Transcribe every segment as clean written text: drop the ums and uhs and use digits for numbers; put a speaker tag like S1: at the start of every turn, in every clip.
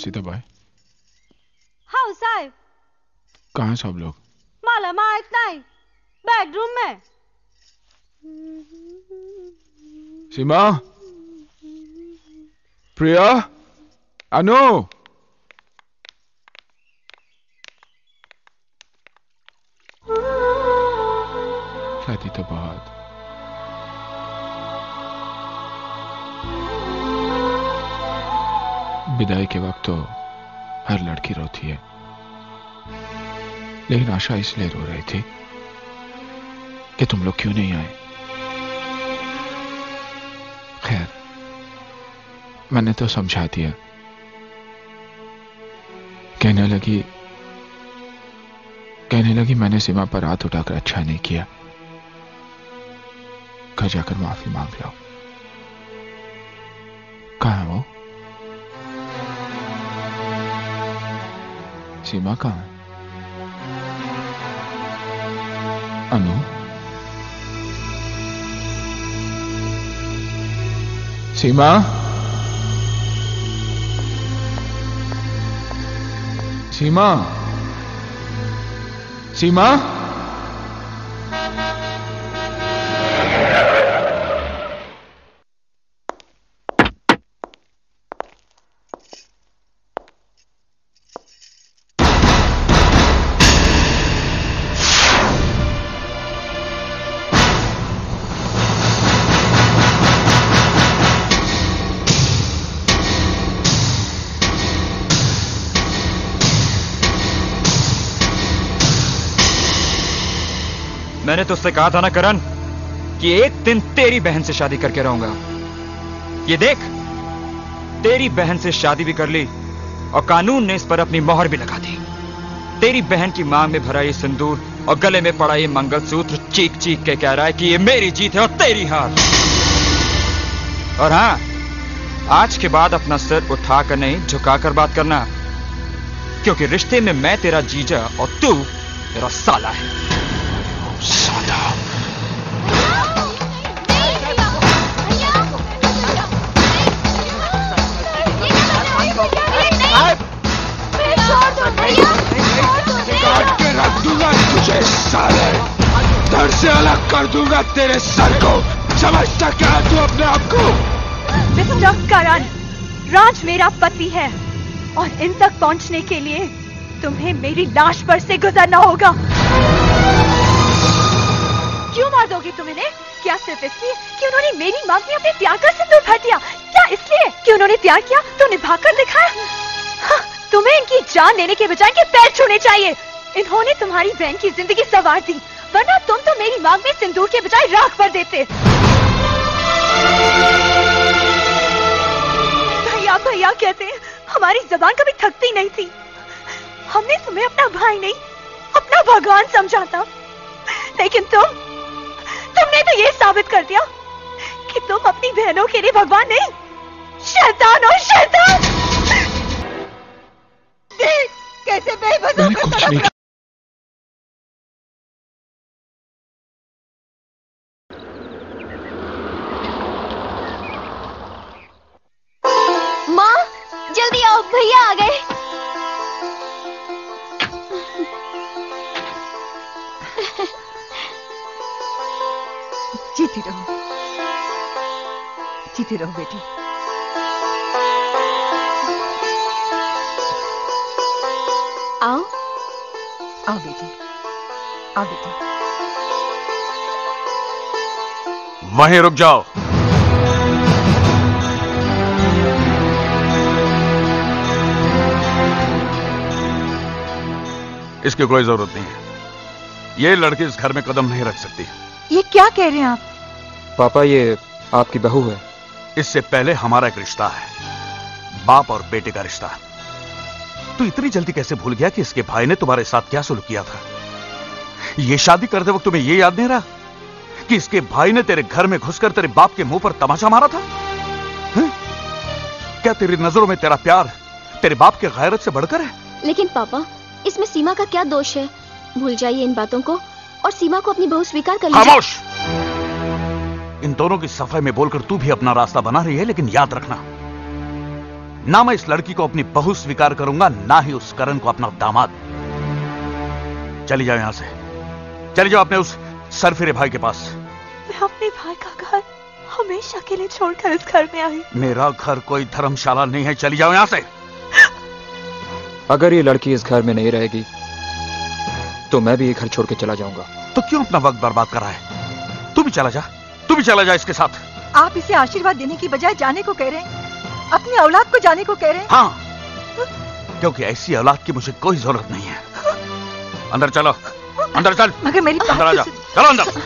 S1: सीता भाई।
S2: हाँ साहब।
S1: कहाँ सब लोग?
S2: माला माँ इतना ही बेडरूम में।
S1: सीमा, प्रिया, अनु। शादी तो बहुत। विदाई के वक्त तो हर लड़की रोती है, लेकिन आशा इसलिए रो रही थी कि तुम लोग क्यों नहीं आए। खैर, मैंने तो समझा दिया। कहने लगी मैंने सीमा पर हाथ उठाकर अच्छा नहीं किया, घर जाकर माफी मांग लो। कहाँ है वो? सीमा कहाँ है? अनु, सीमा, सीमा, सीमा।
S3: मैंने तुझसे कहा था ना करण कि एक दिन तेरी बहन से शादी करके रहूंगा। ये देख, तेरी बहन से शादी भी कर ली और कानून ने इस पर अपनी मोहर भी लगा दी। तेरी बहन की मांग में भरा ये सिंदूर और गले में पड़ा ये मंगलसूत्र चीख चीख के कह रहा है कि ये मेरी जीत है और तेरी हार। और हां, आज के बाद अपना सिर उठाकर नहीं झुकाकर बात करना, क्योंकि रिश्ते में मैं तेरा जीजा और तू तेरा साला है। साला। काट के रख दूंगा तुझे साले, धड़ से अलग कर दूंगा तेरे सर को। समझता क्या तू अपने आप को?
S2: मिस्टर करण, राज मेरा पति है और इन तक पहुंचने के लिए तुम्हें मेरी लाश पर से गुजरना होगा। क्यों मार दोगे तुम इन्हें? क्या सिर्फ इसलिए कि उन्होंने मेरी मांग में अपने प्यार का सिंदूर भर दिया? क्या इसलिए कि उन्होंने प्यार किया तो निभाकर दिखाया? हाँ, तुम्हें इनकी जान लेने के बजाय इनके पैर छूने चाहिए। इन्होंने तुम्हारी बहन की जिंदगी संवार दी, वरना तुम तो मेरी मांग में सिंदूर के बजाय राख भर देते। भैया भैया कहते हैं, हमारी जबान कभी थकती नहीं थी। हमने तुम्हें अपना भाई नहीं, अपना भगवान समझा था, लेकिन तुमने तो ये साबित कर दिया कि तुम अपनी बहनों के लिए भगवान नहीं, शैतान हो शैतान। देख कैसे बेबस होकर
S4: माँ, जल्दी आओ, भैया आ गए।
S2: जीती रहो, जीती रहो बेटी।
S4: आओ
S2: आओ बेटी, आओ बेटी।
S5: वहीं रुक जाओ। इसकी कोई जरूरत नहीं है। ये लड़की इस घर में कदम नहीं रख सकती।
S2: ये क्या कह रहे हैं आप?
S3: पापा, ये आपकी बहू है।
S5: इससे पहले हमारा एक रिश्ता है, बाप और बेटे का रिश्ता। तू इतनी जल्दी कैसे भूल गया कि इसके भाई ने तुम्हारे साथ क्या सुलूक किया था? ये शादी करते वक्त तुम्हें ये याद नहीं रहा कि इसके भाई ने तेरे घर में घुसकर तेरे बाप के मुंह पर तमाचा मारा था? क्या तेरी नजरों में तेरा प्यार तेरे बाप के गैरत से बढ़कर है?
S4: लेकिन पापा, इसमें सीमा का क्या दोष है? भूल जाइए इन बातों को और सीमा को अपनी बहू स्वीकार कर लीजिए।
S5: खामोश! इन दोनों की सफाई में बोलकर तू भी अपना रास्ता बना रही है, लेकिन याद रखना, ना मैं इस लड़की को अपनी बहू स्वीकार करूंगा, ना ही उस करण को अपना दामाद। चली जाओ यहां से, चली जाओ अपने उस सरफिरे भाई के पास।
S2: मैं अपने भाई का घर हमेशा के लिए छोड़कर इस घर में आई।
S5: मेरा घर कोई धर्मशाला नहीं है, चली जाओ यहां से।
S3: अगर ये लड़की इस घर में नहीं रहेगी तो मैं भी ये घर छोड़ के चला जाऊंगा।
S5: तो क्यों अपना वक्त बर्बाद कर रहा है? तू भी चला जा, तू भी चला जा इसके साथ।
S2: आप इसे आशीर्वाद देने की बजाय जाने को कह रहे हैं, अपनी औलाद को जाने को कह रहे हैं।
S5: हाँ, क्योंकि ऐसी औलाद की मुझे कोई जरूरत नहीं है। अंदर चलो, अंदर चल।
S2: मगर मेरी बात
S5: अंदर आ जा, चलो अंदर।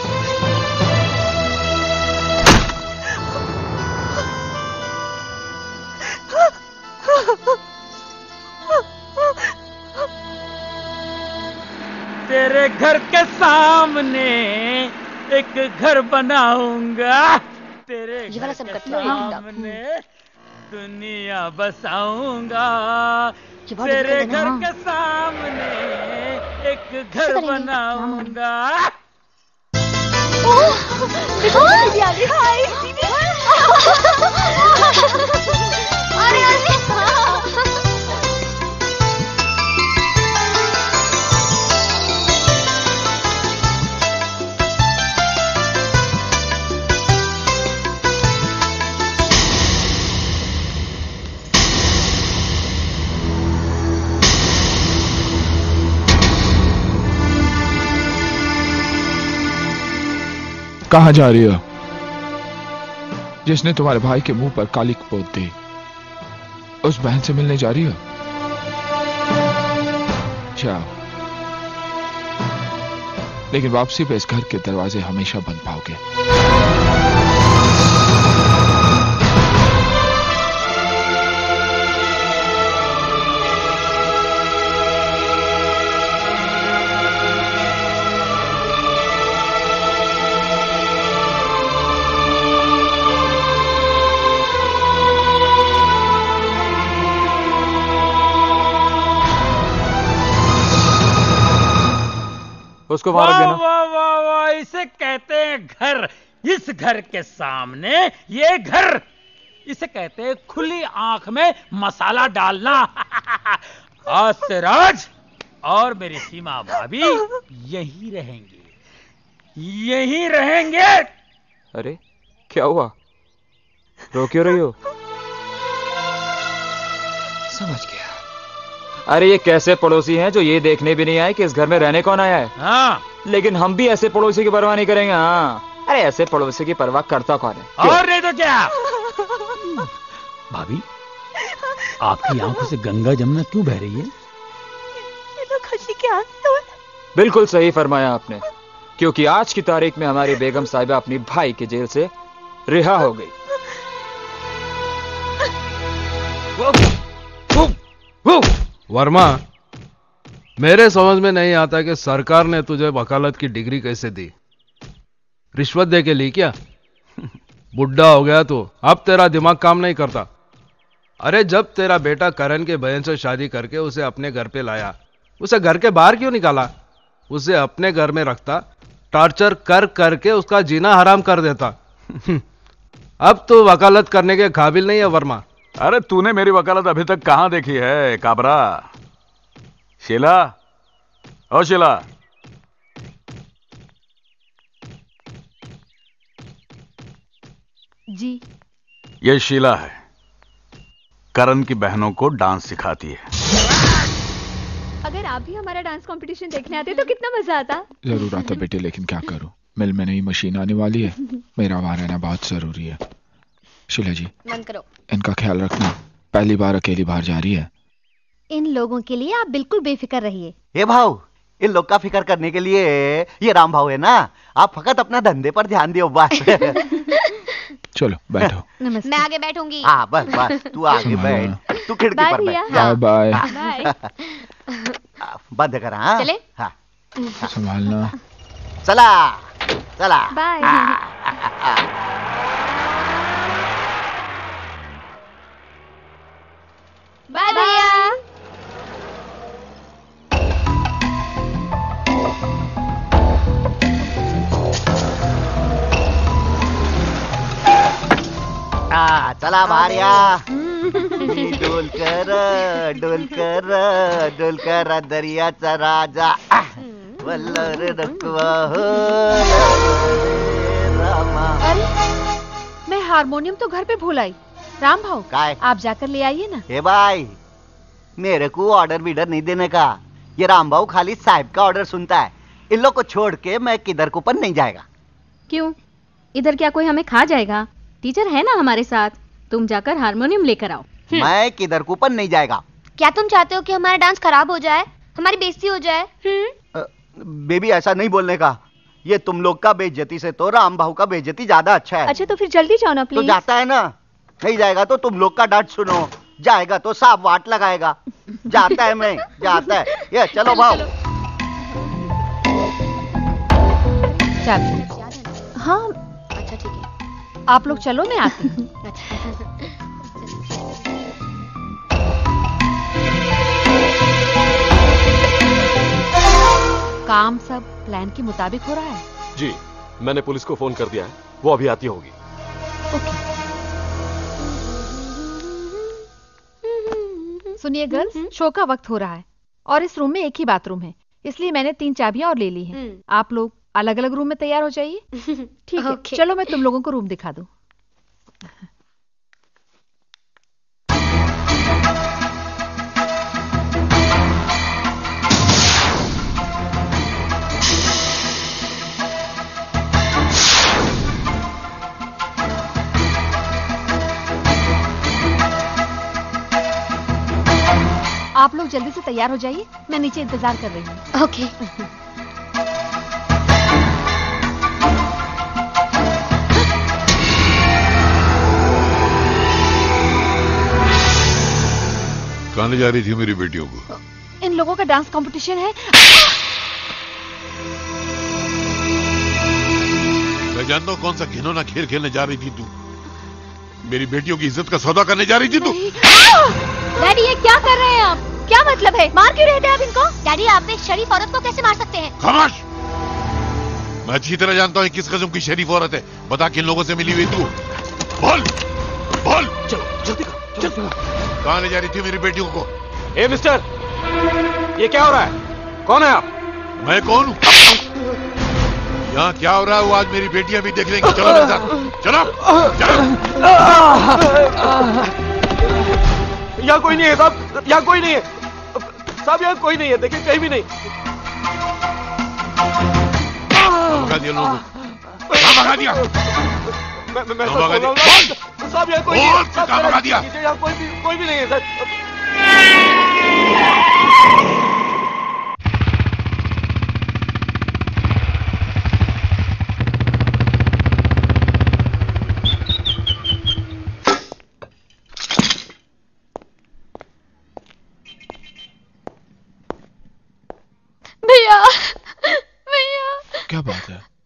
S6: तेरे घर के सामने एक घर बनाऊंगा, तेरे
S4: ये वाला
S6: घर
S4: सब
S6: के
S4: कट लो,
S6: सामने दुनिया बसाऊंगा,
S4: ये बहुत
S6: तेरे
S4: दिक्कत है
S6: घर
S4: ना।
S6: के सामने एक घर
S4: ऐसे करेंगे।
S6: बनाऊंगा।
S2: दीदी आ गई। हाय दीदी।
S4: अरे अरे
S1: कहां जा रही हो? जिसने तुम्हारे भाई के मुंह पर कालिक पोत दी, उस बहन से मिलने जा रही हो? जाओ, लेकिन वापसी पे इस घर के दरवाजे हमेशा बंद पाओगे।
S3: उसको वहां रख
S6: वाह
S3: देना।
S6: वाह वाह वाह, इसे कहते हैं घर। इस घर के सामने ये घर, इसे कहते हैं खुली आंख में मसाला डालना। आज से राज और मेरी सीमा भाभी यहीं रहेंगे, यहीं रहेंगे।
S3: अरे क्या हुआ, रो क्यों रही हो? समझ गया। अरे ये कैसे पड़ोसी हैं जो ये देखने भी नहीं आए कि इस घर में रहने कौन आया है।
S6: हाँ,
S3: लेकिन हम भी ऐसे पड़ोसी की परवाह नहीं करेंगे। हाँ, अरे ऐसे पड़ोसी की परवाह करता कौन है? क्यों?
S6: और नहीं तो क्या। भाभी, आपकी आंखों से गंगा जमुना क्यों बह रही है?
S2: ये तो खुशी के आंसू हैं।
S3: बिल्कुल सही फरमाया आपने, क्योंकि आज की तारीख में हमारी बेगम साहिबा अपनी भाई की जेल से रिहा हो गई।
S7: वर्मा, मेरे समझ में नहीं आता कि सरकार ने तुझे वकालत की डिग्री कैसे दी। रिश्वत दे के ली क्या? बुढ़ा हो गया तो अब तेरा दिमाग काम नहीं करता। अरे जब तेरा बेटा करण के बहन से शादी करके उसे अपने घर पे लाया, उसे घर के बाहर क्यों निकाला? उसे अपने घर में रखता, टॉर्चर कर करके उसका जीना हराम कर देता। अब तो वकालत करने के काबिल नहीं है वर्मा।
S5: अरे तूने मेरी वकालत अभी तक कहां देखी है काबरा? शीला, ओ शीला,
S2: जी
S5: ये शीला है, करण की बहनों को डांस सिखाती है।
S2: अगर आप भी हमारा डांस कंपटीशन देखने आते तो कितना मजा आता।
S1: जरूर आता बेटे, लेकिन क्या करूं, मिल में नई मशीन आने वाली है, मेरा वहां रहना बहुत जरूरी है। शीला जी,
S4: बंद करो।
S1: इनका ख्याल रखना, पहली बार अकेली बाहर जा रही है।
S4: इन लोगों के लिए आप बिल्कुल बेफिक्र रहिए।
S8: ये भाव, इन लोग का फिक्र करने के लिए ये राम भाव है ना। आप फकत अपना धंधे पर ध्यान दियो बस।
S1: चलो बैठो।
S2: नमस्ते।
S4: मैं आगे बैठूंगी।
S8: हाँ बस बस, तू आगे बैठ, तू खिड़की
S2: बाय
S8: पर
S2: भैया।
S8: बैठ जा।
S1: Bye bye.
S2: बाय।
S8: बंद कर। हाँ
S4: चले?
S8: हाँ,
S1: संभालना।
S8: चला चला।
S2: बाय।
S4: बाय भैया।
S8: चला भारिया। डोलकर दरियाचा राजा वल्लर रखवा हो रामा।
S2: मैं हारमोनियम तो घर पे भूल आई। राम भाऊ
S8: काय?
S2: आप जाकर ले आइए ना।
S8: हे भाई, मेरे को ऑर्डर बीडर नहीं देने का। ये राम भाऊ खाली साहब का ऑर्डर सुनता है। इन लोग को छोड़ के मैं किधर को पर नहीं जाएगा।
S9: क्यों? इधर क्या कोई हमें खा जाएगा? टीचर है ना हमारे साथ, तुम जाकर हारमोनियम लेकर आओ।
S8: मैं किधर को पर नहीं जाएगा।
S4: क्या तुम चाहते हो कि हमारा डांस खराब हो जाए, हमारी बेइज्जती हो जाए?
S8: बेबी ऐसा नहीं बोलने का। ये तुम लोग का बेइज्जती से तो राम भाऊ का बेइज्जती ज्यादा अच्छा है।
S2: अच्छा तो फिर जल्दी जाओ ना
S8: तो
S2: प्लीज।
S8: जाता है ना, नहीं जाएगा तो तुम लोग का डांट सुनो, जाएगा तो साफ वाट लगाएगा। जाता है मैं, जाता है। ये चलो भाऊ।
S2: हाँ
S4: अच्छा ठीक है,
S2: आप लोग चलो, मैं आती हूँ। काम सब प्लान के मुताबिक हो रहा है?
S10: जी, मैंने पुलिस को फोन कर दिया है, वो अभी आती होगी।
S2: सुनिए गर्ल्स, शो का वक्त हो रहा है और इस रूम में एक ही बाथरूम है, इसलिए मैंने 3 चाबियां और ले ली हैं। आप लोग अलग अलग रूम में तैयार हो जाइए। ठीक है, चलो मैं तुम लोगों को रूम दिखा दूं। आप लोग जल्दी से तैयार हो जाइए, मैं नीचे इंतजार कर रही हूँ।
S4: ओके।
S11: कहाँ ले जा रही थी मेरी बेटियों को?
S2: इन लोगों का डांस कंपटीशन है।
S11: मैं जानता हूँ कौन सा घिनौना खेल खेलने जा रही थी तू। मेरी बेटियों की इज्जत का सौदा करने जा रही थी तू।
S4: डैडी ये क्या कर रहे हैं आप? क्या मतलब है? मार क्यों रहे थे आप इनको? डैडी आप एक शरीफ औरत को कैसे मार सकते हैं?
S11: खामोश! मैं अच्छी तरह जानता हूँ किस किस्म की शरीफ औरत है। बता किन लोगों से मिली हुई तू? बोल बोल।
S10: चलो जल्दी करो।
S11: कहाँ ले जा रही थी मेरी बेटियों को?
S10: ए मिस्टर, ये क्या हो रहा है? कौन है आप?
S11: मैं कौन हूँ? यहाँ क्या हो रहा है वो आज मेरी बेटियां भी देख लेंगी। चलो मेरे साथ, चलो चलो।
S10: यहाँ कोई नहीं है साहब, यहाँ कोई नहीं है साहब, यहाँ कोई नहीं है, देखिए कहीं भी नहीं।
S11: भगा दिया लोगों को। भगा दिया।
S10: मैं
S11: भगा दिया।
S10: साहब यहाँ कोई नहीं है।
S11: भगा दिया।
S10: यहाँ कोई भी नहीं है सर।
S1: क्या बात है?